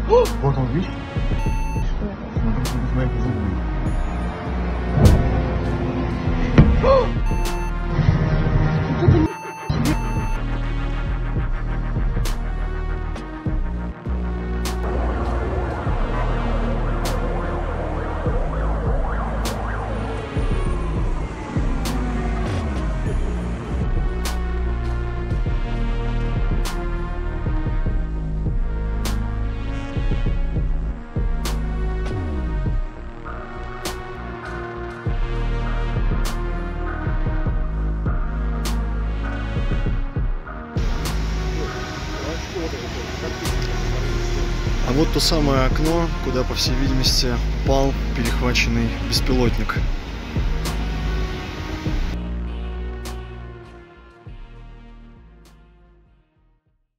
Вот он, видишь? Смотри, это зубы. А вот то самое окно, куда, по всей видимости, упал перехваченный беспилотник.